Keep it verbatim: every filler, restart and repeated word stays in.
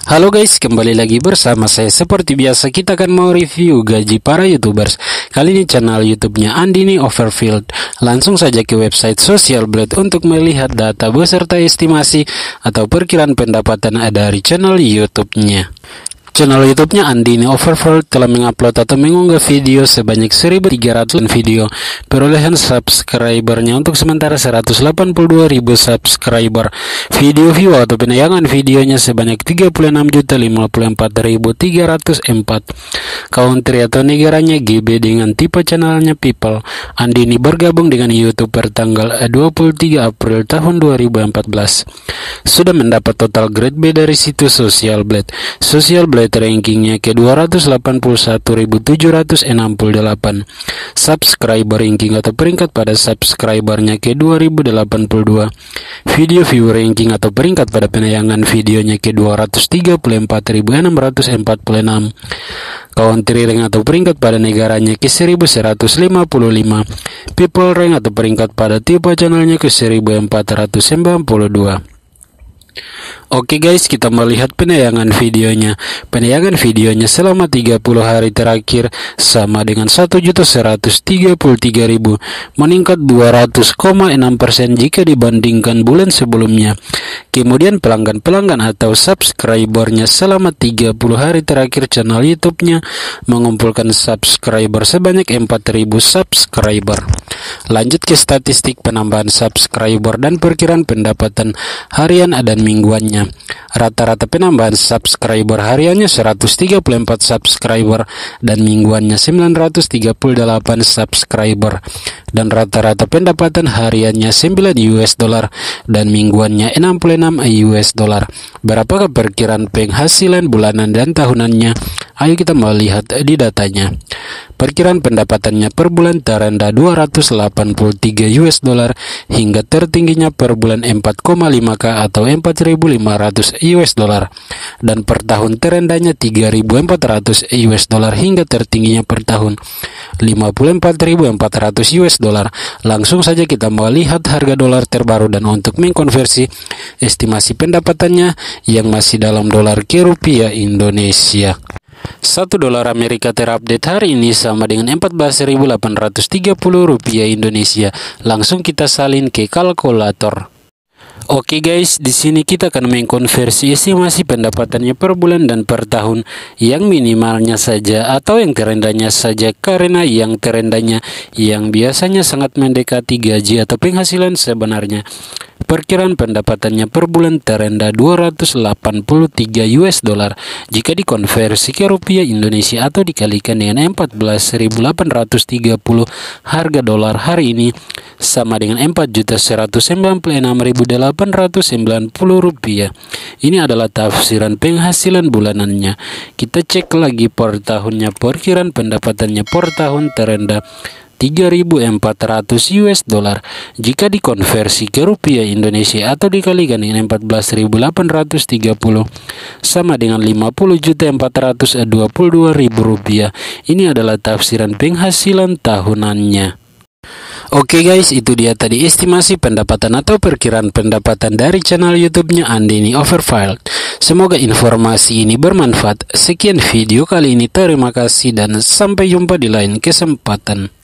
Halo guys, kembali lagi bersama saya. Seperti biasa kita akan mau review gaji para YouTubers. Kali ini channel YouTube-nya Andini Overfield. Langsung saja ke website Social Blade untuk melihat data beserta estimasi atau perkiraan pendapatan dari channel YouTube-nya. Channel YouTube-nya Andini Overfield telah mengupload atau mengunggah video sebanyak seribu tiga ratus video. Perolehan subscribernya untuk sementara seratus delapan puluh dua ribu subscriber. Video view atau penayangan videonya sebanyak tiga puluh enam juta lima puluh empat ribu tiga ratus empat. Country atau negaranya G B dengan tipe channelnya People. Andini bergabung dengan YouTube per tanggal dua puluh tiga April tahun dua ribu empat belas. Sudah mendapat total grade B dari situs Social Blade. Social Blade rankingnya ke dua ratus delapan puluh satu ribu tujuh ratus enam puluh delapan. Subscriber ranking atau peringkat pada subscribernya ke dua ribu delapan puluh dua. Video view ranking atau peringkat pada penayangan videonya ke dua ratus tiga puluh empat ribu enam ratus empat puluh enam. Country rank atau peringkat pada negaranya ke seribu seratus lima puluh lima. People rank atau peringkat pada tipe channelnya ke seribu empat ratus sembilan puluh dua. Oke guys, kita melihat penayangan videonya. Penayangan videonya selama tiga puluh hari terakhir sama dengan satu juta seratus tiga puluh tiga ribu, meningkat dua ratus koma enam persen jika dibandingkan bulan sebelumnya. Kemudian pelanggan-pelanggan atau subscribernya selama tiga puluh hari terakhir channel YouTube-nya mengumpulkan subscriber sebanyak empat ribu subscriber. Lanjut ke statistik penambahan subscriber dan perkiraan pendapatan harian dan mingguannya. Rata-rata penambahan subscriber hariannya seratus tiga puluh empat subscriber dan mingguannya sembilan ratus tiga puluh delapan subscriber, dan rata-rata pendapatan hariannya sembilan U S dollar dan mingguannya enam puluh enam U S dollar. Berapakah perkiraan penghasilan bulanan dan tahunannya? Ayo kita melihat di datanya. Perkiraan pendapatannya per bulan terendah dua ratus delapan puluh tiga U S dollar hingga tertingginya per bulan empat koma lima K atau empat ribu lima ratus U S dollar, dan per tahun terendahnya tiga ribu empat ratus U S dollar hingga tertingginya per tahun lima puluh empat ribu empat ratus U S dollar. Langsung saja kita melihat harga dolar terbaru dan untuk mengkonversi estimasi pendapatannya yang masih dalam dolar ke rupiah Indonesia. Satu dolar Amerika terupdate hari ini sama dengan empat belas ribu delapan ratus tiga puluh rupiah Indonesia. Langsung kita salin ke kalkulator. Oke guys, di sini kita akan mengkonversi estimasi pendapatannya per bulan dan per tahun, yang minimalnya saja atau yang terendahnya saja, karena yang terendahnya yang biasanya sangat mendekati gaji atau penghasilan sebenarnya. Perkiraan pendapatannya per bulan terendah dua ratus delapan puluh tiga U S dollar jika dikonversi ke rupiah Indonesia atau dikalikan dengan empat belas ribu delapan ratus tiga puluh harga dolar hari ini sama dengan empat juta seratus sembilan puluh enam ribu delapan ratus sembilan puluh rupiah. Ini adalah tafsiran penghasilan bulanannya. Kita cek lagi per tahunnya. Perkiraan pendapatannya per tahun terendah tiga ribu empat ratus U S dollar jika dikonversi ke rupiah Indonesia atau dikalikan dengan empat belas ribu delapan ratus tiga puluh sama dengan lima puluh juta empat ratus dua puluh dua ribu rupiah. Ini adalah tafsiran penghasilan tahunannya. Oke guys, itu dia tadi estimasi pendapatan atau perkiraan pendapatan dari channel YouTube-nya Andini Overfield. Semoga informasi ini bermanfaat. Sekian video kali ini, terima kasih dan sampai jumpa di lain kesempatan.